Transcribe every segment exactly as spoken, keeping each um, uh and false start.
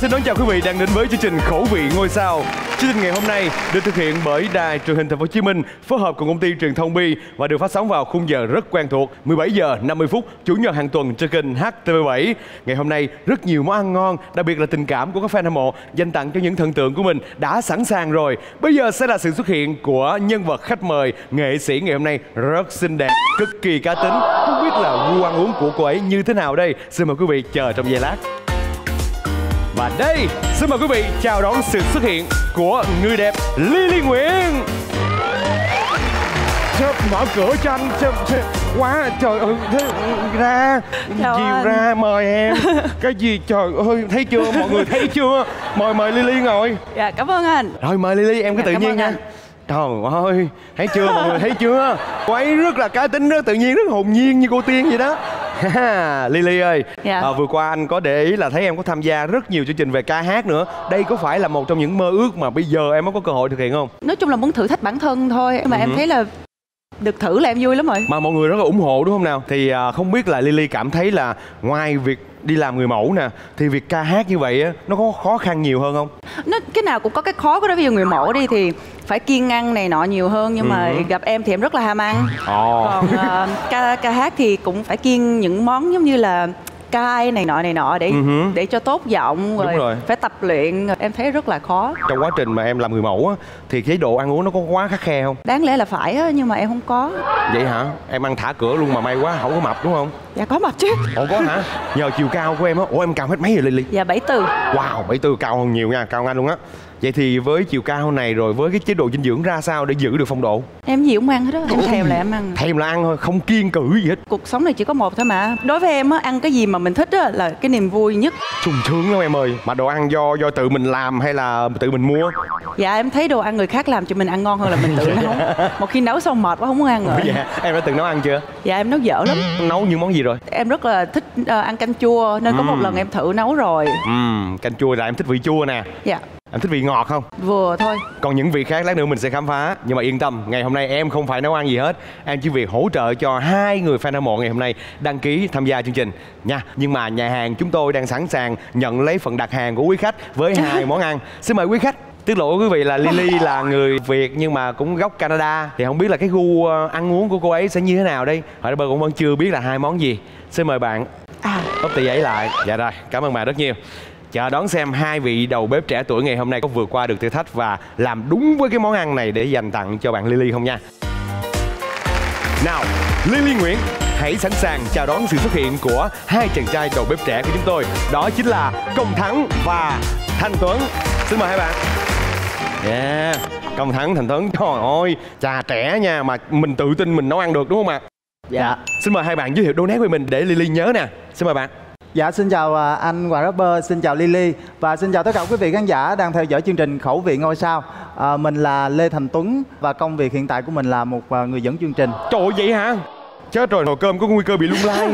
xin đón chào quý vị đang đến với chương trình Khẩu vị ngôi sao. Chương trình ngày hôm nay được thực hiện bởi Đài Truyền hình Thành phố Hồ Chí Minh phối hợp cùng công ty truyền thông Bi và được phát sóng vào khung giờ rất quen thuộc mười bảy giờ năm mươi phút chủ nhật hàng tuần trên kênh H T V bảy. Ngày hôm nay rất nhiều món ăn ngon, đặc biệt là tình cảm của các fan hâm mộ dành tặng cho những thần tượng của mình đã sẵn sàng rồi. Bây giờ sẽ là sự xuất hiện của nhân vật khách mời, nghệ sĩ ngày hôm nay rất xinh đẹp, cực kỳ cá tính. Không biết là gu ăn uống của cô ấy như thế nào đây? Xin mời quý vị chờ trong giây lát. Và đây, xin mời quý vị chào đón sự xuất hiện của người đẹp Lily Nguyễn. Chớp mở cửa cho anh, chớp, chớp. Quá trời ơi, thế, ra chào chiều anh. ra mời em. Cái gì trời ơi, thấy chưa, mọi người thấy chưa? Mời mời Lily ngồi. Dạ cảm ơn anh. Rồi mời Lily, em cứ Dạ, tự cảm nhiên ơn nha. anh. Trời ơi, thấy chưa mọi người, thấy chưa? Cô ấy rất là cá tính, rất tự nhiên, rất hồn nhiên như cô Tiên vậy đó. Lily ơi, Dạ. à, vừa qua anh có để ý là thấy em có tham gia rất nhiều chương trình về ca hát nữa. Đây có phải là một trong những mơ ước mà bây giờ em mới có cơ hội thực hiện không? Nói chung là muốn thử thách bản thân thôi. Mà Ừ. em thấy là được thử là em vui lắm rồi. Mà mọi người rất là ủng hộ đúng không nào? Thì à, không biết là Lily cảm thấy là ngoài việc đi làm người mẫu nè, thì việc ca hát như vậy á, nó có khó khăn nhiều hơn không? Nó cái nào cũng có cái khó của nó. Ví dụ người mẫu đi thì phải kiêng ăn này nọ nhiều hơn. Nhưng mà Ừ. gặp em thì em rất là ham ăn. Ồ. Còn ờ, ca, ca hát thì cũng phải kiêng những món giống như là cay này nọ này nọ để Ừ hứ. để cho tốt giọng. Đúng rồi. Phải tập luyện. Em thấy rất là khó. Trong quá trình mà em làm người mẫu á, thì chế độ ăn uống nó có quá khắt khe không? Đáng lẽ là phải á, nhưng mà em không có. Vậy hả? Em ăn thả cửa luôn mà may quá không có mập đúng không? Dạ có mập chứ. Ủa có hả? Nhờ chiều cao của em á. Ủa em cao hết mấy rồi Lily? Dạ bảy từ. Wow, bảy tư cao hơn nhiều nha, cao hơn anh luôn á. Vậy thì với chiều cao này rồi với cái chế độ dinh dưỡng ra sao để giữ được phong độ? Em gì cũng ăn hết á. Em thèm là em ăn. Thèm là ăn thôi, không kiêng cữ gì hết. Cuộc sống này chỉ có một thôi mà. Đối với em á, ăn cái gì mà mình thích á là cái niềm vui nhất. Sung sướng lắm em ơi. Mà đồ ăn do do tự mình làm hay là tự mình mua? Dạ em thấy đồ ăn người khác làm cho mình ăn ngon hơn là mình tự nấu. Một khi nấu xong mệt quá không muốn ăn rồi. Dạ, em đã từng nấu ăn chưa? Dạ em nấu dở lắm. Nấu những món gì rồi? Em rất là thích ờ, ăn canh chua nên có một Ừm. lần em thử nấu rồi. Ừm, canh chua là em thích vị chua nè. Dạ Em thích vị ngọt không? vừa thôi. Còn những vị khác lát nữa mình sẽ khám phá. Nhưng mà yên tâm, ngày hôm nay em không phải nấu ăn gì hết. Em chỉ việc hỗ trợ cho hai người fan hâm mộ ngày hôm nay đăng ký tham gia chương trình nha. Nhưng mà nhà hàng chúng tôi đang sẵn sàng nhận lấy phần đặt hàng của quý khách với hai món ăn. Xin mời quý khách. Tiết lộ với quý vị là Lily là người Việt nhưng mà cũng gốc Canada. Thì không biết là cái gu ờ, ăn uống của cô ấy sẽ như thế nào đây. Hỏi bơ cũng vẫn chưa biết là hai món gì. Xin mời bạn À úp tờ giấy lại. Dạ rồi, cảm ơn bạn rất nhiều. Chờ đón xem hai vị đầu bếp trẻ tuổi ngày hôm nay có vượt qua được thử thách và làm đúng với cái món ăn này để dành tặng cho bạn Lily không nha. Nào, Lily Nguyễn, hãy sẵn sàng chào đón sự xuất hiện của hai chàng trai đầu bếp trẻ của chúng tôi. Đó chính là Công Thắng và Thanh Tuấn. Xin mời hai bạn. Yeah, Công Thắng, Thành Tuấn, trời ơi, trà trẻ nha, mà mình tự tin mình nấu ăn được đúng không ạ? Dạ. Xin mời hai bạn giới thiệu đôi nét với mình để Lily nhớ nè. Xin mời bạn. Dạ xin chào à, anh Hoàng Rapper, xin chào Lily và xin chào tất cả quý vị khán giả đang theo dõi chương trình Khẩu vị ngôi sao. À, mình là Lê Thành Tuấn và công việc hiện tại của mình là một à, người dẫn chương trình. Trời ơi, vậy hả? Chết rồi, nồi cơm có nguy cơ bị lung lay.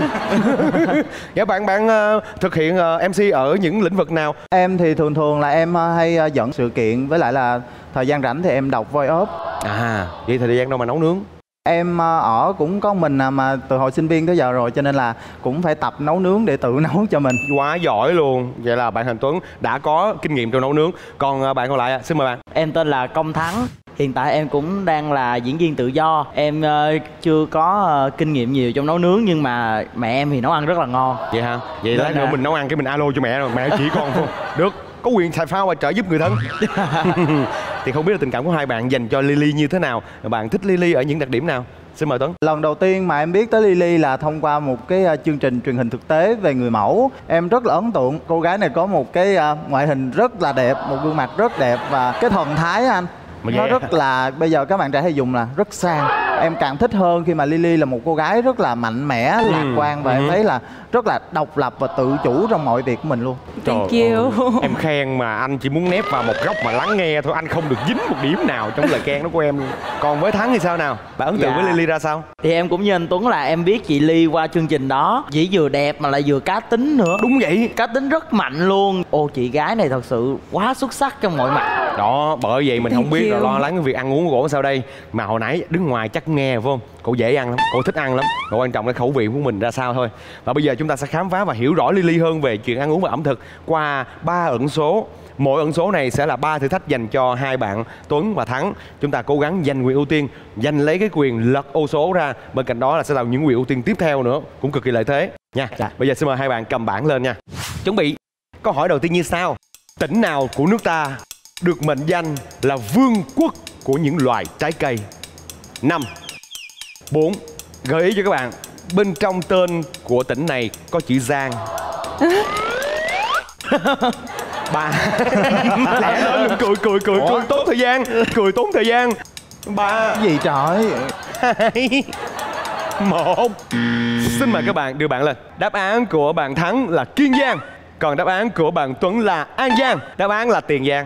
Dạ bạn bạn uh, thực hiện uh, em xê ở những lĩnh vực nào? Em thì thường thường là em à, hay à, dẫn sự kiện với lại là thời gian rảnh thì em đọc voice up. À, vậy thời gian đâu mà nấu nướng? Em à, ở cũng có mình à, mà từ hồi sinh viên tới giờ rồi cho nên là cũng phải tập nấu nướng để tự nấu cho mình. Quá giỏi luôn. Vậy là bạn Thành Tuấn đã có kinh nghiệm trong nấu nướng. Còn uh, bạn còn lại, xin mời bạn. Em tên là Công Thắng. Hiện tại em cũng đang là diễn viên tự do. Em uh, chưa có uh, kinh nghiệm nhiều trong nấu nướng nhưng mà mẹ em thì nấu ăn rất là ngon. Vậy hả? Vậy lát Nên nữa là- mình nấu ăn cái mình alo cho mẹ rồi, mẹ chỉ con thôi. Được, có quyền xài phao và trợ giúp người thân. Thì không biết là tình cảm của hai bạn dành cho Lily như thế nào? Bạn thích Lily ở những đặc điểm nào? Xin mời Tuấn. Lần đầu tiên mà em biết tới Lily là thông qua một cái à, chương trình truyền hình thực tế về người mẫu. Em rất là ấn tượng. Cô gái này có một cái à, ngoại hình rất là đẹp, một gương mặt rất đẹp và cái thần thái á anh. Mà Nó vậy rất là, bây giờ các bạn trẻ hay dùng là rất sang. Em càng thích hơn khi mà Lily là một cô gái rất là mạnh mẽ, lạc quan và ừ. em thấy là rất là độc lập và tự chủ trong mọi việc của mình luôn. Thank Trời you. ơi, em khen mà anh chỉ muốn nép vào một góc mà lắng nghe thôi, anh không được dính một điểm nào trong lời khen đó của em luôn. Còn với Thắng thì sao nào? Bạn ấn tượng Dạ. với Lily ra sao? Thì em cũng như anh Tuấn là em biết chị Ly qua chương trình đó. Chị vừa đẹp mà lại vừa cá tính nữa. Đúng vậy. Cá tính rất mạnh luôn. Ô chị gái này thật sự quá xuất sắc trong mọi mặt. Đó, bởi vậy mình Thank không biết you. là lo lắng cái việc ăn uống của cổ sao đây. Mà hồi nãy đứng ngoài chắc nghe phải không? Cổ dễ ăn lắm, cổ thích ăn lắm. Và quan trọng là khẩu vị của mình ra sao thôi. Và bây giờ chúng ta sẽ khám phá và hiểu rõ Lily hơn về chuyện ăn uống và ẩm thực qua ba ẩn số. Mỗi ẩn số này sẽ là ba thử thách dành cho hai bạn Tuấn và Thắng. Chúng ta cố gắng giành quyền ưu tiên, giành lấy cái quyền lật ô số ra. Bên cạnh đó là sẽ là những quyền ưu tiên tiếp theo nữa, cũng cực kỳ lợi thế nha. Dạ. Bây giờ xin mời hai bạn cầm bảng lên nha. Chuẩn bị. Câu hỏi đầu tiên như sau: tỉnh nào của nước ta được mệnh danh là vương quốc của những loài trái cây? Năm, bốn. Gợi ý cho các bạn, bên trong tên của tỉnh này có chữ Giang. Ba. Lẹ lên, cười cười cười Ủa? cười tốn thời gian, cười tốn thời gian. Ba, Cái gì trời? hai, một. Xin mời các bạn đưa bạn lên. Đáp án của bạn Thắng là Kiên Giang, còn đáp án của bạn Tuấn là An Giang. Đáp án là Tiền Giang.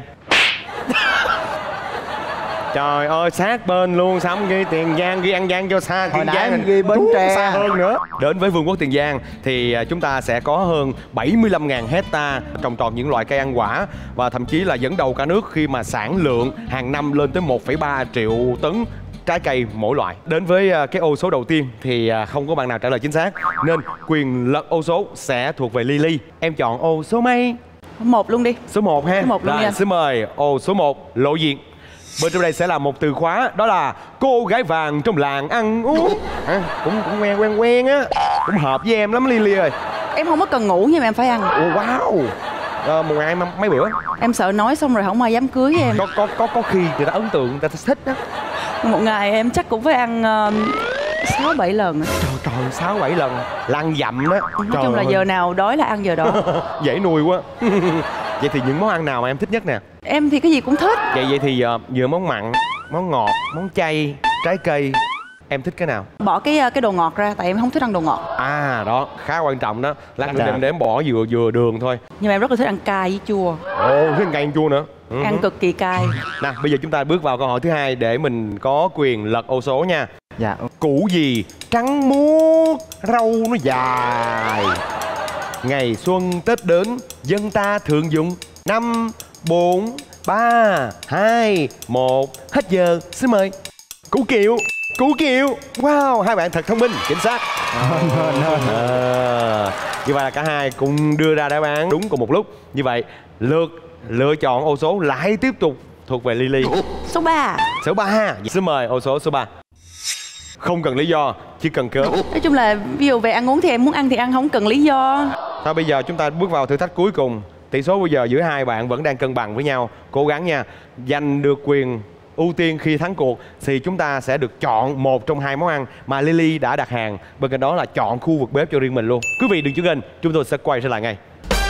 Trời ơi, sát bên luôn. Sao không ghi Tiền Giang, ghi An Giang cho xa. Hồi Tiền nãy Giang mình ghi Bến Đúng, Tre. xa hơn nữa. Đến với Vương quốc Tiền Giang thì à, chúng ta sẽ có hơn bảy mươi lăm nghìn hecta trồng trọt những loại cây ăn quả, và thậm chí là dẫn đầu cả nước khi mà sản lượng hàng năm lên tới một phẩy ba triệu tấn trái cây mỗi loại. Đến với à, cái ô số đầu tiên thì à, không có bạn nào trả lời chính xác, nên quyền lật ô số sẽ thuộc về Lily. Em chọn ô số mấy? Một luôn đi. Số một ha. Số một luôn Rồi, nha. xin mời ô số một lộ diện. Bên trong đây sẽ là một từ khóa, đó là cô gái vàng trong làng ăn uống. À, cũng cũng quen quen quen á, cũng hợp với em lắm Lily ơi. Em không có cần ngủ nhưng mà em phải ăn. Ồ, wow. À, một ngày mấy, mấy bữa? Em sợ nói xong rồi không ai dám cưới em. Có có có có khi người ta ấn tượng, người ta thích đó. Một ngày em chắc cũng phải ăn sáu bảy lần á. Trời trời, sáu bảy lần là ăn dặm đó. Nói chung là giờ nào đói là ăn giờ đó. Dễ nuôi quá. Vậy thì những món ăn nào mà em thích nhất nè? Em thì cái gì cũng thích. Vậy vậy thì uh, vừa món mặn, món ngọt, món chay, trái cây, em thích cái nào? Bỏ cái cái đồ ngọt ra, tại em không thích ăn đồ ngọt. À đó, khá quan trọng đó. Lát nữa Dạ. em đếm bỏ vừa vừa đường thôi. Nhưng mà em rất là thích ăn cay với chua. Ồ, thích cay chua nữa. Ừ. Ăn cực kỳ cay. Nào, bây giờ chúng ta bước vào câu hỏi thứ hai để mình có quyền lật ô số nha. Dạ. Củ gì trắng muốt, rau nó dài, ngày xuân Tết đến dân ta thường dùng. Năm, bốn, ba, hai, một. Hết giờ, xin mời. Củ kiệu. Củ kiệu. Wow, hai bạn thật thông minh, chính xác. À, như vậy là cả hai cùng đưa ra đáp án đúng cùng một lúc. Như vậy lượt lựa chọn ô số lại tiếp tục thuộc về Lily. Số ba. Số ba. Xin mời ô số số ba. Không cần lý do, chỉ cần cớ. Nói chung là ví dụ về ăn uống thì em muốn ăn thì ăn, không cần lý do. Thôi bây giờ chúng ta bước vào thử thách cuối cùng. Tỷ số bây giờ giữa hai bạn vẫn đang cân bằng với nhau. Cố gắng nha. Giành được quyền ưu tiên khi thắng cuộc thì chúng ta sẽ được chọn một trong hai món ăn mà Lily đã đặt hàng. Bên cạnh đó là chọn khu vực bếp cho riêng mình luôn. Quý vị đừng chuyển kênh, chúng tôi sẽ quay trở lại ngay.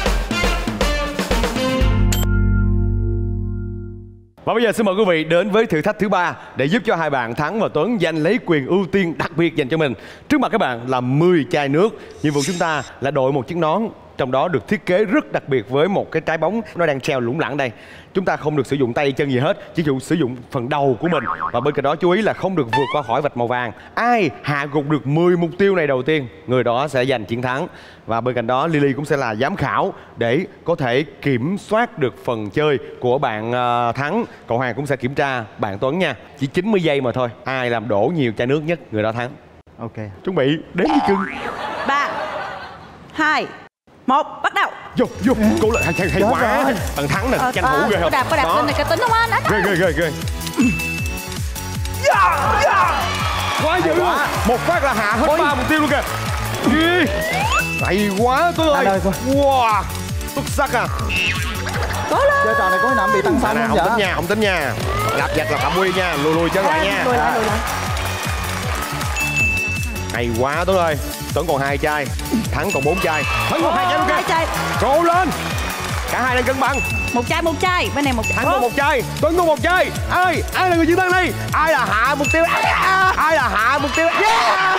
Và bây giờ xin mời quý vị đến với thử thách thứ ba để giúp cho hai bạn Thắng và Tuấn giành lấy quyền ưu tiên đặc biệt dành cho mình. Trước mặt các bạn là mười chai nước. Nhiệm vụ chúng ta là đội một chiếc nón, trong đó được thiết kế rất đặc biệt với một cái trái bóng nó đang treo lủng lẳng đây. Chúng ta không được sử dụng tay chân gì hết, chỉ dụ sử dụng phần đầu của mình. Và bên cạnh đó chú ý là không được vượt qua khỏi vạch màu vàng. Ai hạ gục được mười mục tiêu này đầu tiên, người đó sẽ giành chiến thắng. Và bên cạnh đó Lily cũng sẽ là giám khảo để có thể kiểm soát được phần chơi của bạn uh, Thắng. Cậu Hoàng cũng sẽ kiểm tra bạn Tuấn nha. Chỉ chín mươi giây mà thôi. Ai làm đổ nhiều chai nước nhất, người đó thắng. Ok. Chuẩn bị đếm đi cưng. Ba, hai, một, bắt đầu. Vô vô, cô lại hay, hay, hay Chết quá. rồi. Thằng Thắng nè, Ờ, tranh ờ, thủ ghê có không? đạp, có đạp Đó. lên này, cái tính không anh? Đó, đó. Ghê ghê ghê ghê. Quá dữ luôn. Một phát là hạ hết ba mục tiêu luôn kìa. Ghê. Hay quá Tuấn ơi. Anh ơi, coi. Wow, xuất sắc à. Chơi trò này có khi nào bị tăng Nè, xanh nè, không không tính vậy? nha, không tính nha. Đạp giật là phạm quy nha, lùi lùi chân lại nha. Lùi lại, lùi lại. Hay quá Tuấn ơi. Tuấn còn hai chai, Thắng còn bốn chai. Thắng còn hai chai luôn Hai kìa. chai. Cố lên. Cả hai đang cân bằng. Một chai, một chai. Bên này một chai. Thắng còn một chai, Tuấn còn một chai. Ai, ai là người chiến thắng đây? Ai là hạ mục tiêu? Ai là hạ mục tiêu? Yeah!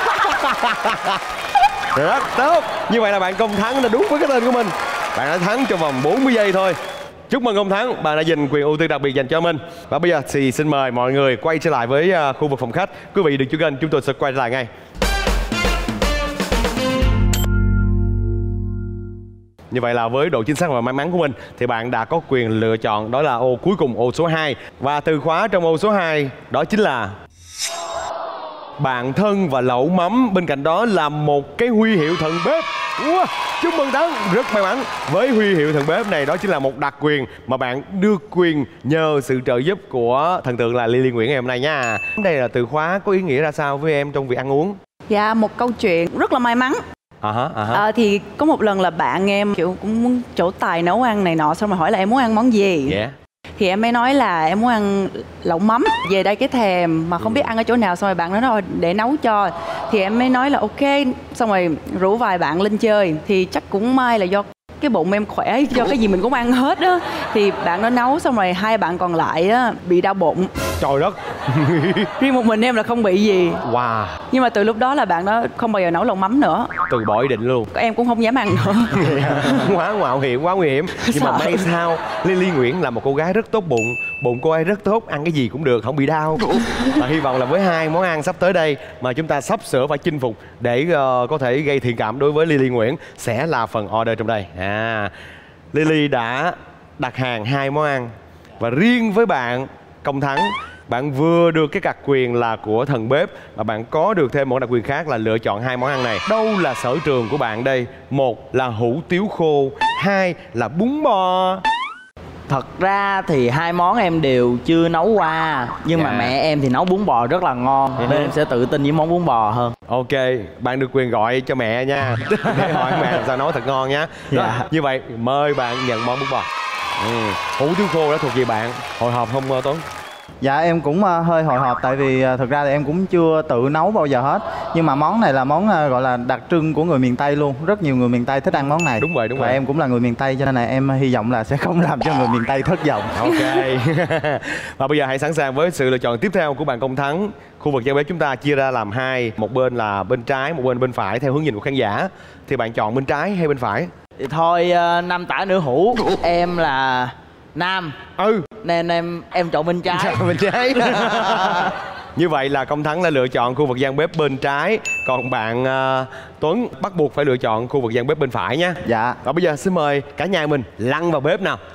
Rất tốt. Như vậy là bạn Công Thắng đã đúng với cái tên của mình. Bạn đã thắng trong vòng bốn mươi giây thôi. Chúc mừng ông Thắng, bạn đã giành quyền ưu tiên đặc biệt dành cho mình. Và bây giờ thì xin mời mọi người quay trở lại với uh, khu vực phòng khách. Quý vị đừng chuyển kênh, chúng tôi sẽ quay trở lại ngay. Như vậy là với độ chính xác và may mắn của mình thì bạn đã có quyền lựa chọn đó là ô cuối cùng, ô số hai. Và từ khóa trong ô số hai đó chính là bạn thân và lẩu mắm. Bên cạnh đó là một cái huy hiệu thần bếp. Wow, chúc mừng Thắng, rất may mắn. Với huy hiệu thần bếp này, đó chính là một đặc quyền mà bạn được quyền nhờ sự trợ giúp của thần tượng là Lily Nguyễn ngày hôm nay nha. Đây là từ khóa có ý nghĩa ra sao với em trong việc ăn uống? Dạ, một câu chuyện rất là may mắn. À hả, à hả. À, thì có một lần là bạn em kiểu cũng muốn trổ tài nấu ăn này nọ, xong rồi hỏi là em muốn ăn món gì. Yeah. Thì em mới nói là em muốn ăn lẩu mắm. Về đây cái thèm mà không biết ăn ở chỗ nào, xong rồi bạn nói rồi để nấu cho. Thì em mới nói là ok, xong rồi rủ vài bạn lên chơi. Thì chắc cũng may là do cái bụng em khỏe, do cái gì mình cũng ăn hết á. Thì bạn nó nấu, xong rồi hai bạn còn lại á bị đau bụng. Trời đất. Riêng một mình em là không bị gì. Wow. Nhưng mà từ lúc đó là bạn đó không bao giờ nấu lẩu mắm nữa. Từ bỏ ý định luôn. Em cũng không dám ăn nữa. Quá mạo hiểm, quá nguy hiểm. Nhưng mà may sao Lily Nguyễn là một cô gái rất tốt bụng. Bụng cô ấy rất tốt, ăn cái gì cũng được, không bị đau. Và hy vọng là với hai món ăn sắp tới đây mà chúng ta sắp sửa phải chinh phục để uh, có thể gây thiện cảm đối với Lily Nguyễn sẽ là phần order trong đây. À, Lily đã đặt hàng hai món ăn. Và riêng với bạn Công Thắng, bạn vừa được cái đặc quyền là của thần bếp và bạn có được thêm một đặc quyền khác là lựa chọn hai món ăn này. Đâu là sở trường của bạn đây? Một là hủ tiếu khô, hai là bún bò. Thật ra thì hai món em đều chưa nấu qua. Nhưng Dạ. mà mẹ em thì nấu bún bò rất là ngon. Ừ. Nên em sẽ tự tin với món bún bò hơn. Ok, bạn được quyền gọi cho mẹ nha. Để hỏi mẹ làm sao nấu thật ngon nhá. Đó, Dạ. như vậy mời bạn nhận món bún bò. Ừ. Hủ tiếu khô đã thuộc về bạn. Hồi hộp không Tuấn? Dạ em cũng uh, hơi hồi hộp tại vì uh, thực ra thì em cũng chưa tự nấu bao giờ hết. Nhưng mà món này là món uh, gọi là đặc trưng của người miền Tây luôn. Rất nhiều người miền Tây thích ăn món này. Đúng vậy, đúng Và vậy. em cũng là người miền Tây cho nên là em hy vọng là sẽ không làm cho người miền Tây thất vọng. Ok. Và bây giờ hãy sẵn sàng với sự lựa chọn tiếp theo của bạn Công Thắng. Khu vực gian bếp chúng ta chia ra làm hai. Một bên là bên trái, một bên bên phải theo hướng nhìn của khán giả. Thì bạn chọn bên trái hay bên phải? Thì thôi uh, nam tả nữ hữu. Em là nam. Ừ. Nên em em chọn bên trái. Bên trái. Như vậy là Công Thắng đã lựa chọn khu vực gian bếp bên trái. Còn bạn uh, Tuấn bắt buộc phải lựa chọn khu vực gian bếp bên phải nhé. Dạ. Và bây giờ xin mời cả nhà mình lăn vào bếp nào.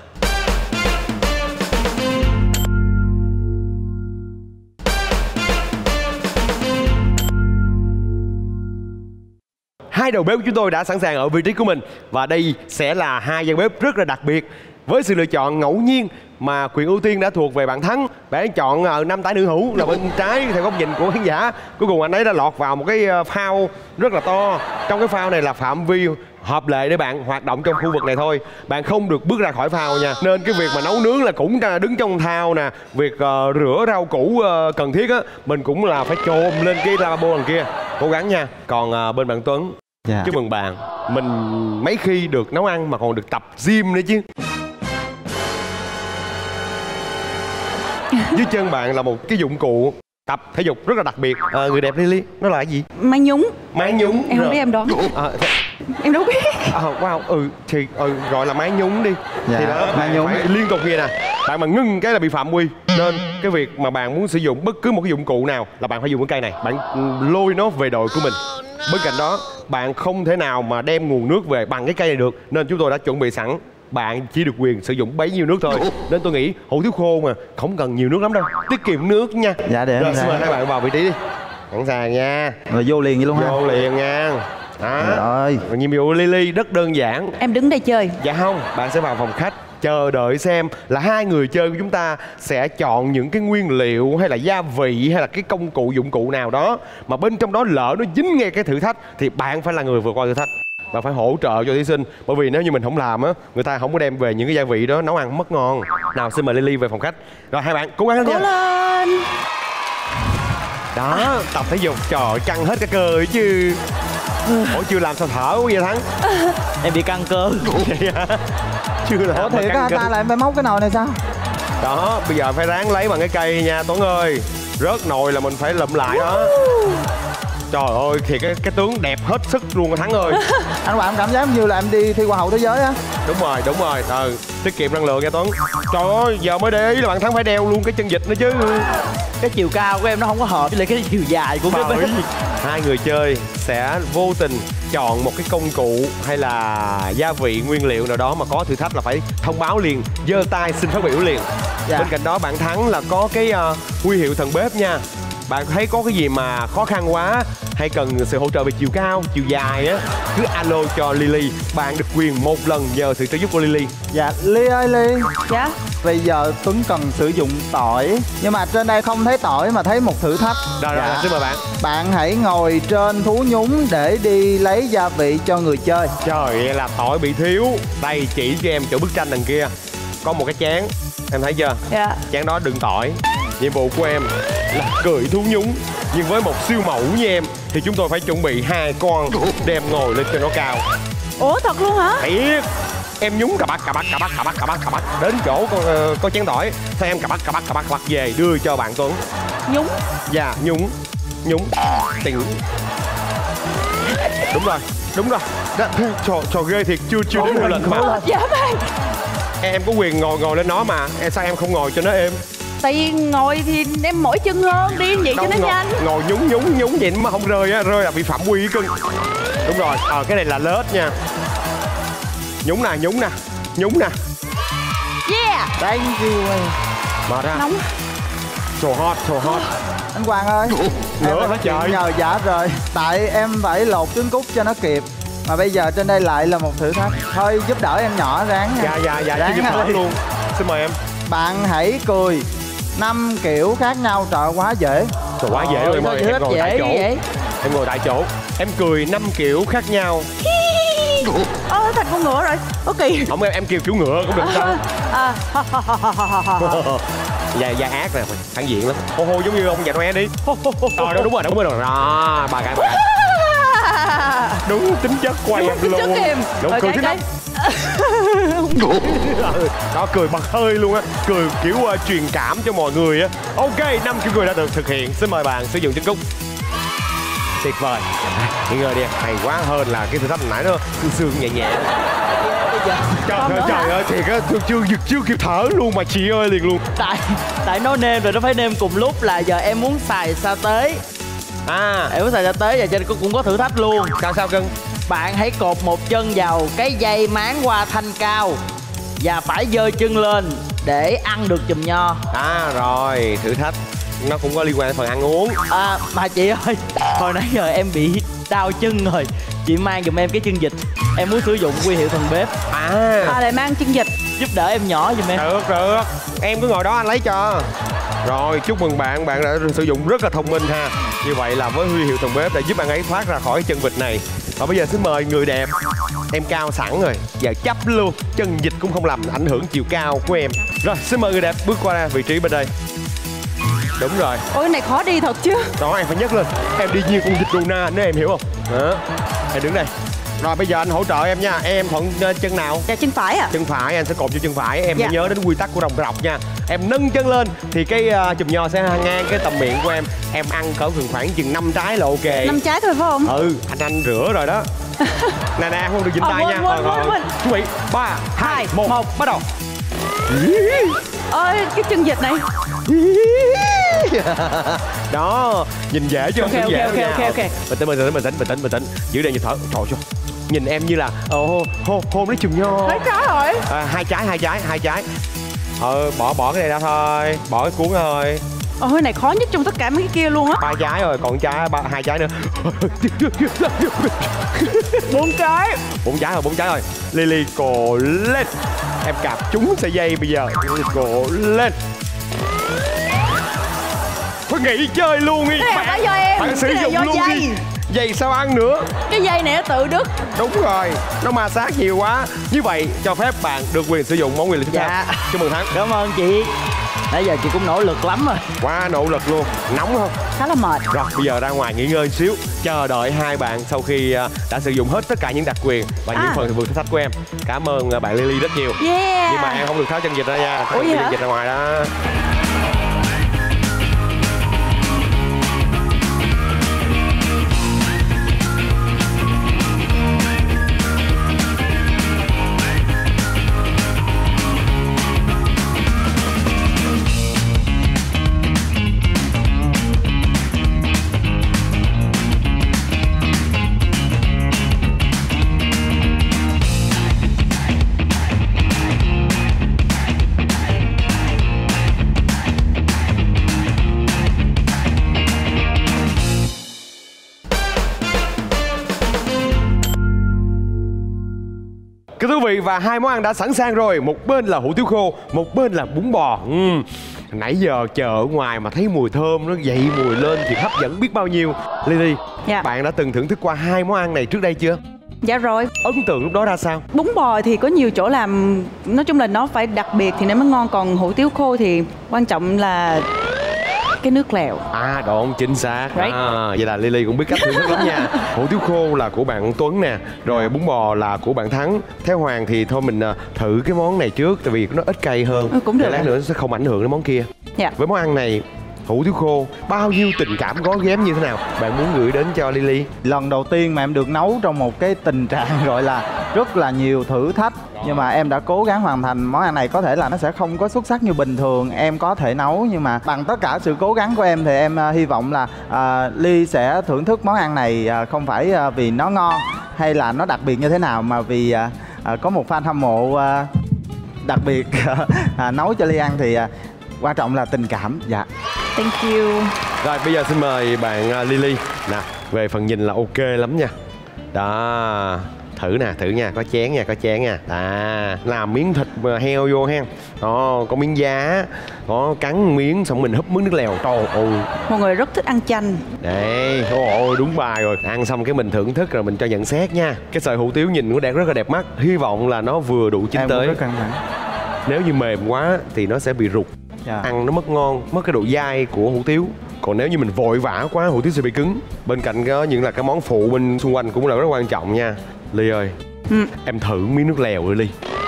Hai đầu bếp của chúng tôi đã sẵn sàng ở vị trí của mình. Và đây sẽ là hai gian bếp rất là đặc biệt. Với sự lựa chọn ngẫu nhiên mà quyền ưu tiên đã thuộc về bạn Thắng. Bạn chọn uh, nam tả nữ hữu là bên trái theo góc nhìn của khán giả. Cuối cùng anh ấy đã lọt vào một cái uh, phao rất là to. Trong cái phao này là phạm vi hợp lệ để bạn hoạt động trong khu vực này thôi. Bạn không được bước ra khỏi phao nha. Nên cái việc mà nấu nướng là cũng đứng trong thao nè. Việc uh, rửa rau củ uh, cần thiết á, mình cũng là phải chồm lên cái lavabo đằng kia. Cố gắng nha. Còn uh, bên bạn Tuấn, Dạ. chúc mừng bạn. Mình mấy khi được nấu ăn mà còn được tập gym nữa chứ. Dưới chân bạn là một cái dụng cụ tập thể dục rất là đặc biệt. À, người đẹp Lily, nó là cái gì? Máy nhúng. Máy nhúng. Em không biết, em đoán. À, Em đâu biết. à, wow, ừ thì ừ, gọi là máy nhúng đi. Dạ, Thì đó, máy bạn nhúng. phải liên tục như nè. Bạn mà ngưng cái là bị phạm quy. Nên cái việc mà bạn muốn sử dụng bất cứ một cái dụng cụ nào là bạn phải dùng cái cây này. Bạn lôi nó về đội của mình. Bên cạnh đó, bạn không thể nào mà đem nguồn nước về bằng cái cây này được. Nên chúng tôi đã chuẩn bị sẵn. Bạn chỉ được quyền sử dụng bấy nhiêu nước thôi. Nên tôi nghĩ hủ tiếu khô mà không cần nhiều nước lắm đâu. Tiết kiệm nước nha. Dạ để em Rồi, xin mời ra. hai bạn vào vị trí đi. Sẵn sàng nha. Rồi vô liền vậy luôn ha. Vô liền nha. Đó. Rồi. Và nhiệm vụ Lily rất đơn giản. Em đứng đây chơi. Dạ không, bạn sẽ vào phòng khách chờ đợi xem là hai người chơi của chúng ta sẽ chọn những cái nguyên liệu hay là gia vị hay là cái công cụ dụng cụ nào đó mà bên trong đó lỡ nó dính ngay cái thử thách thì bạn phải là người vượt qua thử thách. Bạn phải hỗ trợ cho thí sinh. Bởi vì nếu như mình không làm á, người ta không có đem về những cái gia vị đó nấu ăn mất ngon. Nào xin mời Lily về phòng khách. Rồi hai bạn cố gắng lên Cố nha. lên. Đó, tập thể dục trời ơi, căng hết cả cơ ấy chứ. Ủa chưa làm sao thở quá vậy Thắng? Em bị căng cơ. Vậy hả? Chưa làm Ủa mà thiệt căng á, cơ. ta lại em phải móc cái nồi này sao? Đó, bây giờ phải ráng lấy bằng cái cây nha Tuấn ơi. Rớt nồi là mình phải lụm lại đó. Trời ơi, thì cái cái tướng đẹp hết sức luôn Thắng ơi. Anh Hoàng em cảm giác như là em đi thi hoa hậu thế giới á. Đúng rồi, đúng rồi. Ừ, tiết kiệm năng lượng nha Tuấn. Trời ơi, giờ mới để ý là bạn Thắng phải đeo luôn cái chân vịt nữa chứ. Cái chiều cao của em nó không có hợp với lại cái chiều dài của cái Bởi hai người chơi sẽ vô tình chọn một cái công cụ hay là gia vị nguyên liệu nào đó mà có thử thách là phải thông báo liền, giơ tay xin phát biểu liền. Dạ. Bên cạnh đó bạn Thắng là có cái uh, huy hiệu thần bếp nha. Bạn thấy có cái gì mà khó khăn quá hay cần sự hỗ trợ về chiều cao, chiều dài á, cứ alo cho Lily. Bạn được quyền một lần nhờ sự trợ giúp của Lily. Dạ, Ly ơi Ly. Dạ. Bây giờ Tuấn cần sử dụng tỏi. Nhưng mà trên đây không thấy tỏi mà thấy một thử thách. Rồi, rồi, Dạ. xin mời bạn. Bạn hãy ngồi trên thú nhúng để đi lấy gia vị cho người chơi. Trời ơi, là tỏi bị thiếu. Đây, chỉ cho em chỗ bức tranh đằng kia có một cái chén, em thấy chưa? Dạ. Chén đó đựng tỏi. Nhiệm vụ của em là cưỡi thú nhúng. Nhưng với một siêu mẫu như em thì chúng tôi phải chuẩn bị hai con đem ngồi lên cho nó cao. Ủa thật luôn hả? Thiệt. Em nhúng cà bắc cà bắc cà bắc cà bắc cà bắc cà bắc đến chỗ con uh, có chén tỏi, sao em cà bắc cà bắc cà bắc cà bắc về đưa cho bạn Tuấn. Nhúng. Dạ, nhúng nhúng tỉnh. Đúng rồi, đúng rồi. Đó, trò trò ghê thiệt, chưa chưa đến một lần mà. Dạ bạn. Em có quyền ngồi ngồi lên nó mà, em sao em không ngồi cho nó êm? Tại vì ngồi thì em mỏi chân hơn, đi vậy cho nó ngồi, nhanh. ngồi nhúng nhúng nhúng vậy mà không rơi á, rơi là bị phạm quy cưng. Đúng rồi, ờ à, cái này là lết nha. Nhúng nè, nhúng nè, nhúng nè. Yeah. Thank you. Mở ra. Nóng. So hot, so hot. Anh Quang ơi, em Nữa phải hả trời? nhờ dạ rồi. Tại em phải lột trứng cút cho nó kịp. Mà bây giờ trên đây lại là một thử thách. Thôi giúp đỡ em nhỏ ráng nha. Dạ, dạ, dạ, Ráng giúp đỡ thôi. luôn. Xin mời em. Bạn hãy cười năm kiểu khác nhau, trời quá dễ. Trời quá dễ rồi em ơi, em ngồi tại chỗ. Vậy? Em ngồi tại chỗ. Em cười năm kiểu khác nhau. Ơ, thành con ngựa rồi. Có kỳ. Không em em kêu kiểu ngựa cũng được sao? À, Dạ, dạ ác nè, phản diện lắm. Hô hô giống như ông già Noel đi. Rồi đó, đúng rồi, đúng rồi. Đó, bà cái bà cái. Đúng tính chất quay Đúng tính chất luôn. em. Đúng, Rồi, cười cái- thứ năm. Đó, cười bật hơi luôn á. Cười kiểu uh, truyền cảm cho mọi người á. Ok, năm kiểu cười đã được thực hiện. Xin mời bạn sử dụng trứng cút. Tuyệt vời. Nghỉ ngơi đi, hay quá hơn là cái thử thách hồi nãy nó sương sương nhẹ nhẹ. Trời Còn ơi, nữa trời hả? ơi, thiệt á, chưa, chưa, chưa kịp thở luôn mà chị ơi liền luôn. Tại tại nói nêm rồi nó phải nêm cùng lúc, là giờ em muốn xài sa tế. À, Em muốn xài sa tế và trên cũng cũng có thử thách luôn. sao sao cưng? Bạn hãy cột một chân vào cái dây máng hoa thanh cao và phải giơ chân lên để ăn được chùm nho. À rồi, thử thách nó cũng có liên quan đến phần ăn uống. À mà chị ơi, hồi nãy giờ em bị đau chân rồi, chị mang giùm em cái chân vịt. Em muốn sử dụng huy hiệu thần bếp, À, À lại mang chân vịt. giúp đỡ em nhỏ giùm em. được được, em cứ ngồi đó anh lấy cho. Rồi, chúc mừng bạn, bạn đã sử dụng rất là thông minh ha. Như vậy là với huy hiệu thần bếp đã giúp bạn ấy thoát ra khỏi chân vịt này. Và bây giờ xin mời người đẹp. Em cao sẵn rồi, giờ chấp luôn. Chân vịt cũng không làm ảnh hưởng chiều cao của em. Rồi, xin mời người đẹp bước qua vị trí bên đây. Đúng rồi, Ôi cái này khó đi thật chứ. đó em phải nhấc lên. Em đi như con vịt Luna nếu em hiểu không? Đó, em đứng đây. Rồi bây giờ anh hỗ trợ em nha. Em thuận uh, chân nào? Dạ chân phải à. Chân phải, anh sẽ cột cho chân phải. Em Dạ. phải nhớ đến quy tắc của rồng rọc nha. Em nâng chân lên thì cái uh, chùm nho sẽ ngang cái tầm miệng của em. Em ăn cỡ khoảng khoảng chừng năm trái là ok. Năm trái thôi phải không? Ừ, anh anh rửa rồi đó. Nè nè, không được dính Ờ, tay quên, nha. quên, Rồi, quên, rồi. quên. Chuẩn bị ba, hai, Hai, một, một. bắt đầu. Ơi cái chân vịt này. Đó, nhìn dễ chứ không Ok, nhìn dễ ok, đâu ok, nha. ok, ok. Bình tĩnh, bình tĩnh, bình tĩnh, bình tĩnh, bình tĩnh. Giữ đây nhịp thở. Trời ơi, nhìn em như là ồ, hôn hôn lấy chùm nho. Mấy trái rồi. À, hai trái, hai trái, hai trái. Ờ, bỏ bỏ cái này ra thôi, bỏ cái cuốn thôi. Ôi cái này khó nhất trong tất cả mấy cái kia luôn á. Ba trái rồi, còn trái ba hai trái nữa. Bốn trái. Bốn trái rồi, bốn trái rồi. Lily cồ lên. Em cạp trúng sợi dây bây giờ. Lily cồ lên. Thôi nghỉ chơi luôn đi. Cái này là do em. Bạn sử Cái này dụng do luôn dây. đi. Dây sao ăn nữa. Cái dây này nó tự đứt. Đúng rồi, nó ma sát nhiều quá. Như vậy cho phép bạn được quyền sử dụng món nguyên liệu tiếp theo. Dạ. Chúc mừng Thắng. Cảm ơn chị. Nãy giờ chị cũng nỗ lực lắm rồi. Quá nỗ lực luôn. Nóng không? Khá là mệt. Rồi bây giờ ra ngoài nghỉ ngơi xíu. Chờ đợi hai bạn sau khi uh, đã sử dụng hết tất cả những đặc quyền và những À. phần vượt thử thách của em. Cảm ơn uh, bạn Lily rất nhiều. Yeah. Nhưng mà em không được tháo chân vịt ra nha. Tháo Ủa vậy chân hả? vịt ra ngoài đó. vị và hai món ăn đã sẵn sàng rồi. Một bên là hủ tiếu khô, một bên là bún bò. uhm. Nãy giờ chờ ở ngoài mà thấy mùi thơm nó dậy mùi lên thì hấp dẫn biết bao nhiêu. Lily, Dạ. bạn đã từng thưởng thức qua hai món ăn này trước đây chưa? Dạ rồi. Ấn tượng lúc đó ra sao? Bún bò thì có nhiều chỗ làm, nói chung là nó phải đặc biệt thì nó mới ngon. Còn hủ tiếu khô thì quan trọng là cái nước lèo. À đúng, chính xác. Right. À, vậy là Lily cũng biết cách thưởng thức lắm nha. Hủ tiếu khô là của bạn Tuấn nè, rồi bún bò là của bạn Thắng. Theo Hoàng thì thôi mình uh, thử cái món này trước, tại vì nó ít cay hơn. Ừ, cũng được. Để lát nữa nó sẽ không ảnh hưởng đến món kia. Dạ. Với món ăn này, hủ tiếu khô, bao nhiêu tình cảm gói ghém như thế nào bạn muốn gửi đến cho Lily? Lần đầu tiên mà em được nấu trong một cái tình trạng gọi là rất là nhiều thử thách, nhưng mà em đã cố gắng hoàn thành món ăn này. Có thể là nó sẽ không có xuất sắc như bình thường em có thể nấu, nhưng mà bằng tất cả sự cố gắng của em thì em uh, hy vọng là uh, Ly sẽ thưởng thức món ăn này uh, không phải uh, vì nó ngon hay là nó đặc biệt như thế nào, mà vì uh, uh, có một fan hâm mộ uh, đặc biệt uh, nấu cho Ly ăn thì uh, quan trọng là tình cảm. Dạ. Thank you. Rồi bây giờ xin mời bạn uh, Lily. Nè, về phần nhìn là ok lắm nha. Đó, thử nè, thử nha, có chén nha, có chén nha. À, làm miếng thịt heo vô ha. Đó, có miếng giá, có cắn miếng xong mình húp miếng nước lèo. Trời ơi. Mọi người rất thích ăn chanh. Đây, ôi đúng bài rồi. Ăn xong cái mình thưởng thức rồi mình cho nhận xét nha. Cái sợi hủ tiếu nhìn cũng đẹp, rất là đẹp mắt. Hy vọng là nó vừa đủ chín Em tới. cũng rất căng thẳng. Nếu như mềm quá thì nó sẽ bị rụt. Dạ. Ăn nó mất ngon, mất cái độ dai của hủ tiếu. Còn nếu như mình vội vã quá, hủ tiếu sẽ bị cứng. Bên cạnh đó những là cái món phụ bên xung quanh cũng là rất quan trọng nha. Ly ơi, ừ. em thử miếng nước lèo rồi Ly.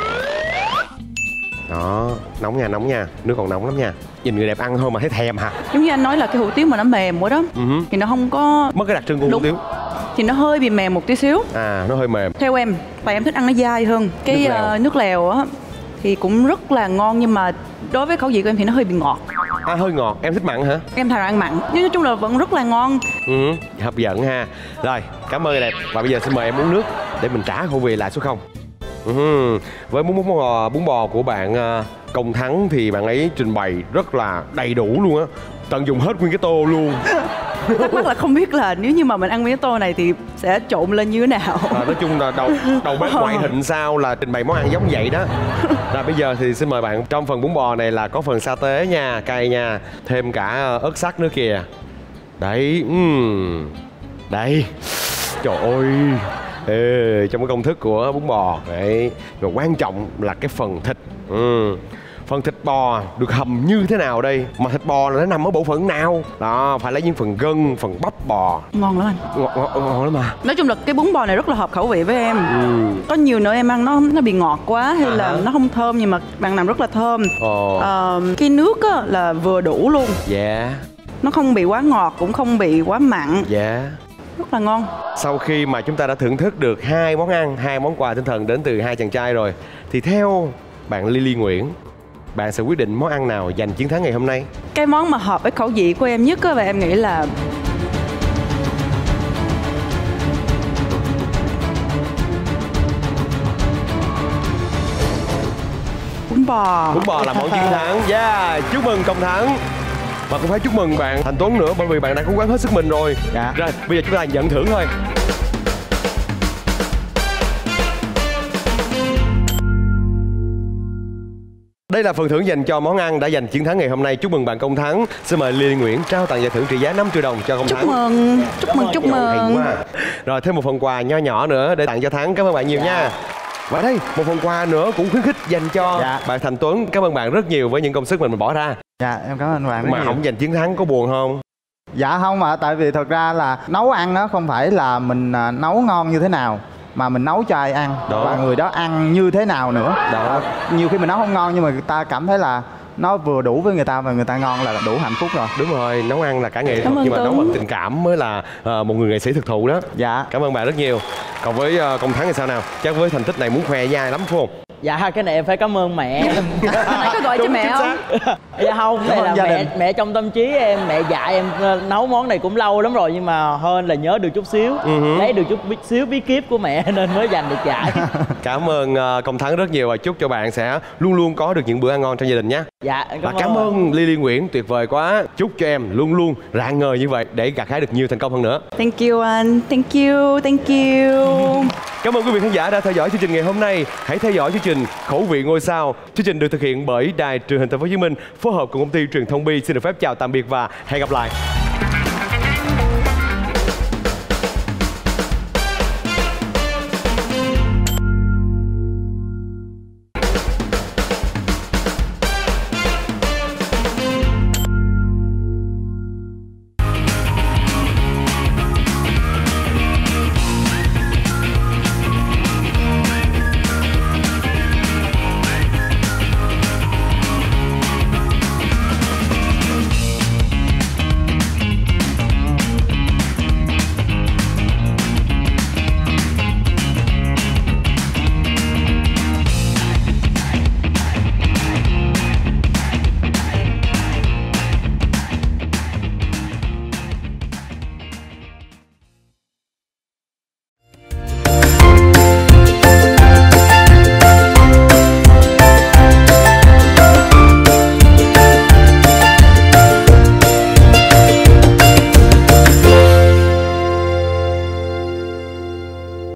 Đó, nóng nha, nóng nha. Nước còn nóng lắm nha. Nhìn người đẹp ăn thôi mà thấy thèm hả? Giống như anh nói là cái hủ tiếu mà nó mềm quá đó. uh-huh. Thì nó không có... Mất cái đặc trưng của Đúng. hủ tiếu. Thì nó hơi bị mềm một tí xíu. À, nó hơi mềm. Theo em, tại em thích ăn nó dai hơn. Cái Nước lèo. uh, nước lèo á thì cũng rất là ngon, nhưng mà đối với khẩu vị của em thì nó hơi bị ngọt. À, hơi ngọt. Em thích mặn hả? Em thà ăn mặn, nhưng nói chung là vẫn rất là ngon. Ừ, hấp dẫn ha. Rồi, cảm ơn người đẹp. Và bây giờ xin mời em uống nước để mình trả khẩu vị lại số không. Ừ, với bún bò bún bò của bạn uh, Công Thắng thì bạn ấy trình bày rất là đầy đủ luôn á, tận dụng hết nguyên cái tô luôn. Thắc mắc là không biết là nếu như mà mình ăn miếng tô này thì sẽ trộn lên như thế nào. À, nói chung là đầu đầu bếp ngoại hình sao là trình bày món ăn giống vậy đó. Rồi bây giờ thì xin mời bạn, trong phần bún bò này là có phần sa tế nha, cay nha, thêm cả ớt sắc nữa kìa. Đấy, uhm. Đây, trời ơi. Ê, trong cái công thức của bún bò đấy, rồi quan trọng là cái phần thịt. Ừ. Phần thịt bò được hầm như thế nào đây? Mà thịt bò là nó nằm ở bộ phận nào? Đó, phải lấy những phần gân, phần bắp bò. Ngon lắm anh. Ngon, ngon, ngon lắm mà. Nói chung là cái bún bò này rất là hợp khẩu vị với em. Ừ. Có nhiều nữa em ăn nó nó bị ngọt quá hay À là hả? nó không thơm, nhưng mà bạn làm rất là thơm. Ồ. Ờ, cái nước á, là vừa đủ luôn. Dạ. Nó không bị quá ngọt cũng không bị quá mặn. Dạ. Rất là ngon. Sau khi mà chúng ta đã thưởng thức được hai món ăn, hai món quà tinh thần đến từ hai chàng trai rồi, thì theo bạn Lily Nguyễn, bạn sẽ quyết định món ăn nào giành chiến thắng ngày hôm nay? Cái món mà hợp với khẩu vị của em nhất á, và em nghĩ là bún bò. Bún bò là món chiến thắng. Yeah, chúc mừng Công Thắng. Và cũng phải chúc mừng bạn Thành Tuấn nữa, bởi vì bạn đã cố gắng hết sức mình rồi. Dạ. Rồi, bây giờ chúng ta nhận thưởng thôi. Đây là phần thưởng dành cho món ăn đã giành chiến thắng ngày hôm nay. Chúc mừng bạn Công Thắng. Xin mời Lily Nguyễn trao tặng giải thưởng trị giá năm triệu đồng cho Công Chúc Thắng. mừng, chúc mừng, chúc Hay mừng. quá. Rồi thêm một phần quà nho nhỏ nữa để tặng cho Thắng. Cảm ơn bạn nhiều nha. Và đây, một phần quà nữa cũng khuyến khích dành cho Dạ. bạn Thành Tuấn. Cảm ơn bạn rất nhiều với những công sức mình mình bỏ ra. Dạ, em cảm ơn anh Hoàng rất Mà nhiều. không giành chiến thắng có buồn không? Dạ không ạ, à, tại vì thật ra là nấu ăn nó không phải là mình à, nấu ngon như thế nào, mà mình nấu cho ai ăn Đó. và người đó ăn như thế nào nữa. Đó. À, nhiều khi mình nấu không ngon nhưng mà người ta cảm thấy là nó vừa đủ với người ta và người ta ngon là đủ hạnh phúc rồi. Đúng rồi, nấu ăn là cả nghệ thuật, Cảm ơn nhưng mà nấu Tuấn. bằng tình cảm mới là uh, một người nghệ sĩ thực thụ đó. Dạ. Cảm ơn bạn rất nhiều. Còn với uh, Công Thắng thì sao nào? Chắc với thành tích này muốn khoe với ai lắm phải không? Dạ cái này em phải cảm ơn mẹ. Hồi nãy có gọi cho mẹ không? Dạ không, Cảm này ơn là gia mẹ đình. mẹ trong tâm trí em, mẹ dạy em ờ, nấu món này cũng lâu lắm rồi nhưng mà hên là nhớ được chút xíu, Ừ. lấy được chút bí- xíu bí kíp của mẹ nên mới giành được giải. Cảm ơn uh, Công Thắng rất nhiều và chúc cho bạn sẽ luôn luôn có được những bữa ăn ngon trong gia đình nhé. Dạ em Và cảm, cảm ơn Lily Nguyễn, tuyệt vời quá. Chúc cho em luôn luôn rạng ngời như vậy để gặt hái được nhiều thành công hơn nữa. Thank you anh, thank you, thank you. Cảm ơn quý vị khán giả đã theo dõi chương trình ngày hôm nay. Hãy theo dõi chương trình Khẩu vị ngôi sao. Chương trình được thực hiện bởi Đài Truyền hình Thành phố Hồ Chí Minh phối hợp cùng công ty Truyền thông Bi. Xin được phép chào tạm biệt và hẹn gặp lại.